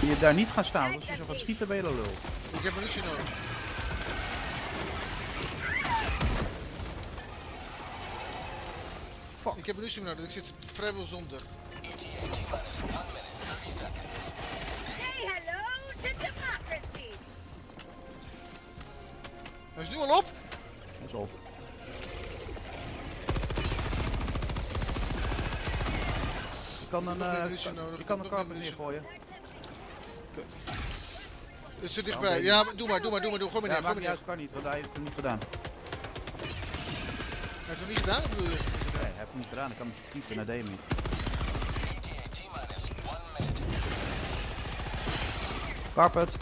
Je daar niet gaan staan, als je zo gaat schieten ben je de lul. Ik heb munitie nodig. Fuck. Ik heb munitie nodig, ik zit vrijwel zonder. Hij is nu al op? Hij is op. Je kan je kan een carpet neergooien. Kut. Het zit dichtbij. Ja, doe maar. Gooi me neer, gooi me Maakt niet neer. uit, kan niet, want hij heeft het niet gedaan. Hij heeft het niet gedaan, of bedoel je? Nee, hij heeft het niet gedaan, ik kan hem schieten en dat deed hem niet. Carpet.